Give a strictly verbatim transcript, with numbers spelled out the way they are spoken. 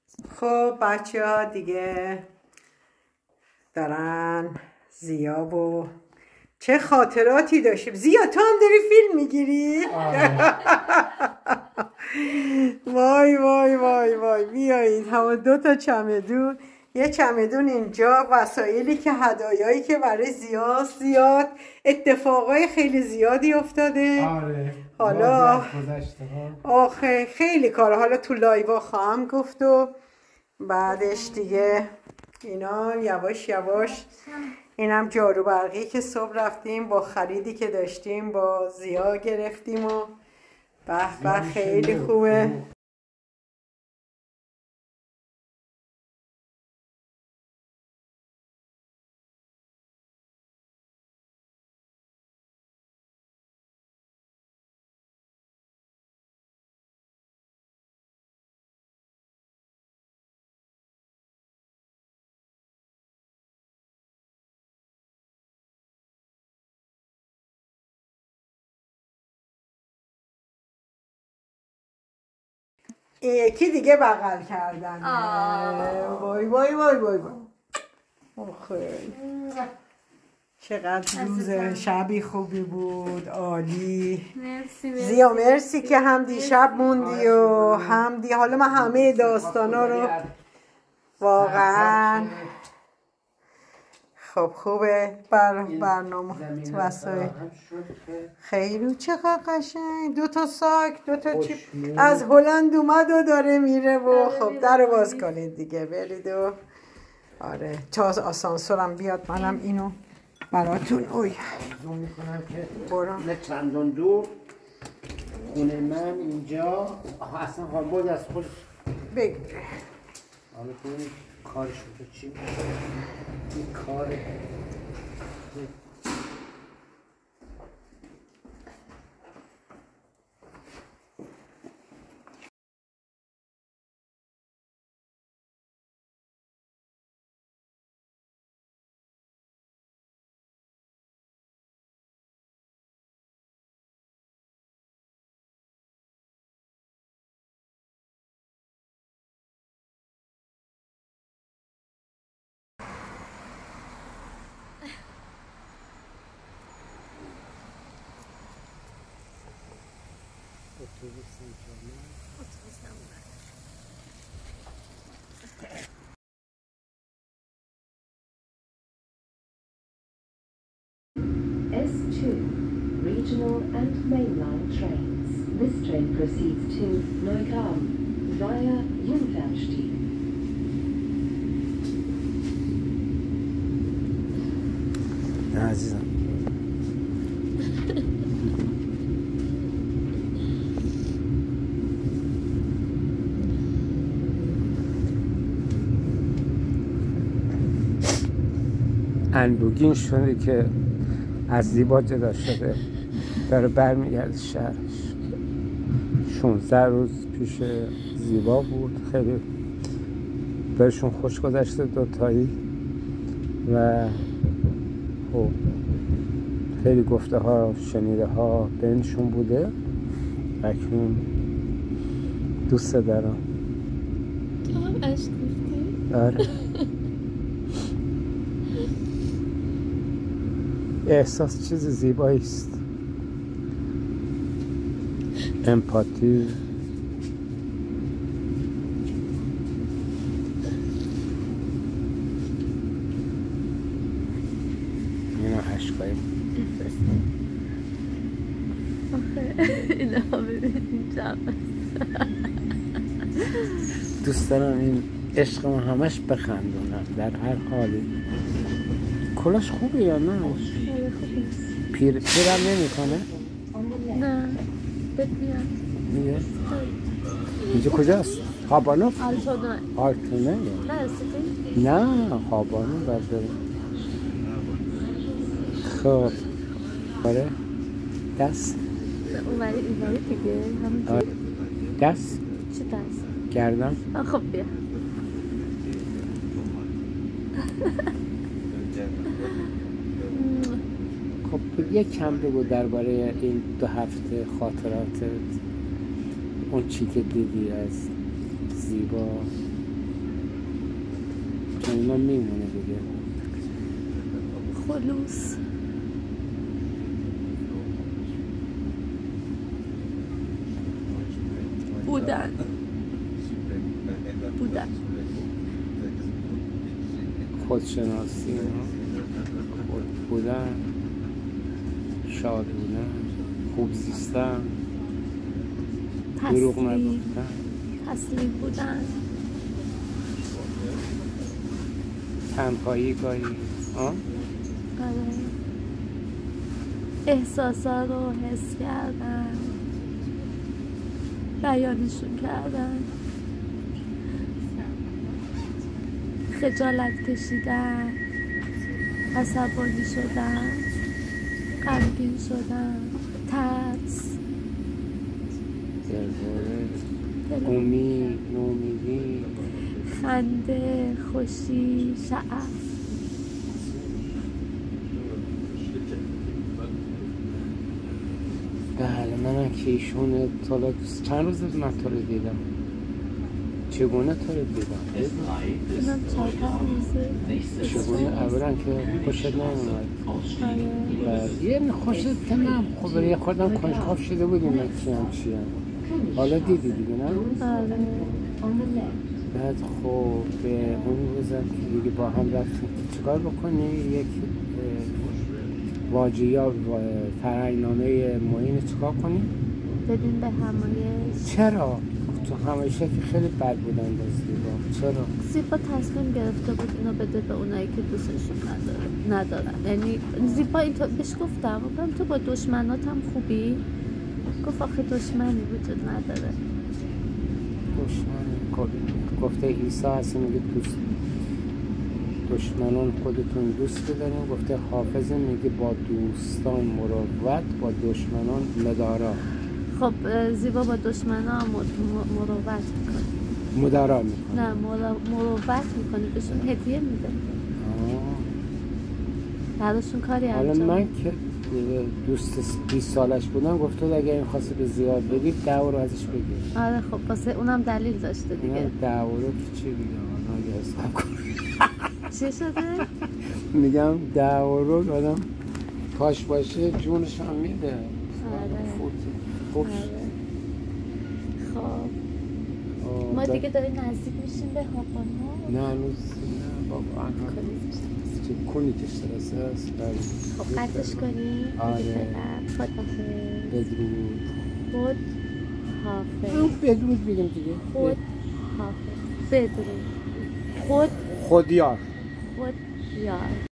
خب بچه ها دیگه دارن زیا و چه خاطراتی داشتیم. زیا تو هم داری فیلم میگیری؟ وای وای وای وای بیایید همون دو تا چمدون، یه چمدون اینجا وسایلی که هدایایی که برای زیا زیاد اتفاقای خیلی زیادی افتاده. آره حالا آخه خیلی کار حالا تو لایوا خواهم گفت و بعدش دیگه اینا یواش یواش. اینم جارو برقی که صبح رفتیم با خریدی که داشتیم با زیا گرفتیم و به به خیلی خوبه. این یکی دیگه بغل کردن. وای وای وای وای وای خیلی چقدر روز شبی خوبی بود. عالی. مرسی زیا مرسی که هم دیشب موندی و هم دی حالا من همه داستانا رو واقعا خب خوبه بر برنامه واسه خیلی چقدر قشنگ. دو تا ساک دو تا چیپ از هلند اومد و داره میره و خب در باز کنید دیگه برید و آره تا آسانسورم بیاد منم اینو براتون اوی زوم میکنم که برو نه چندان دور خونه من اینجا اصلا هامبورگ از خود بگیره. حالا کنید کارش تو چی میشه این کاره S two, regional and mainline trains. This train proceeds to Neugraben via Jungfernstieg. نه عزیزم انبوگین شده که از زیبا جدا شده داره برمیگرده شهرش. شانزده روز پیش زیبا بود، خیلی بهشون خوش گذشته دوتایی و خب خیلی گفته ها شنیده ها بینشون بوده. اکنون دوست دارم. تو هم عشق گفتی؟ آره احساس چیز زیبایی است. امپاتی اینا هشکایی آخه اینا ببین اینجا دوست دارم این عشق ما همش بخندونم در هر حالی. کلاش خوبه یا نه؟ پیر پیرم نمی کنه؟ نه بهت میاد میگه؟ اینجا کجاست؟ خابانو؟ آلتونه آلتونه؟ نه رسیدی؟ نه خابانو باید بریم. خب آره دست اومدی ایواری دیگه همون دست؟ چه دست؟ گردم؟ خب بیا خب یک کم بگو درباره این دو هفته خاطراتت، اون چی که دیدی از زیبا چون اینا میمونه دیگه. خلوص بودن بودن خودشناسی، خود بودن، شاد بودن، خوب زیستن، دروغ نگفتن، تسلیم بودن، تنهایی گاهی. آه؟ آره. احساسا رو حس کردن، بیانشون کردن، خجالت کشیدن، عصبانی شدن، غمگین شدن، ترس، دلهوره، امید، نومیدی، خنده، خوشی، شعف. بله منم که ایشون تالا چند روز من تو رو دیدم. چگونه تو رو دیدم؟ اینم چهار پنج روزه. چگونه؟ اولا که خوشت نمی‌آمد. آره. یه خوشت نم خب یه خوردم کنجکاو شده بودیم من کیم چیم. حالا دیدی دیگه نه؟ آره. بعد خب به اون روزم که دیگه با هم رفتیم چیکار بکنی؟ یک واژه یا فرهنگنامه معین چیکار کنی؟ بدین به همایش. چرا؟ تو همایشه که خیلی بد بودن با زیبا. چرا؟ زیبا تصمیم گرفته بود اینو بده به اونایی که دوستشون نداره ندارن. یعنی زیبا اینطور بهش گفتم گفتم تو با دشمنات هم خوبی؟ گفت آخه دشمنی وجود نداره. دشمن گفته عیسی هست میگه دوست دشمنان خودتون دوست بدارین. گفته حافظ میگه با دوستان مروت با دشمنان مدارا. خب زیبا با دشمنا مروت میکنه. مدارا میکنه. نه مروت میکنه بهشون هدیه میده. براشون کاری انجام. حالا من که دوست بیست سالش بودم گفته اگه این خواسته به زیاد بدید ده رو ازش بگیر. آره خب واسه اونم دلیل داشته دیگه. ده رو که چی بگم آنها اگه حساب کنم چی شده؟ میگم ده رو آدم کاش باشه جونش هم میده. آره خوب آره. خب ما دیگه داریم نزدیک میشیم به هاپانا. نه هنوز نه بابا آنها کنی تشترسه است. خب قطعش کنی؟ آره خود حافظ. بدرود. خود حافظ. بدرود بگم دیگه. خود حافظ. بدرود. خود خودیار. خود یار.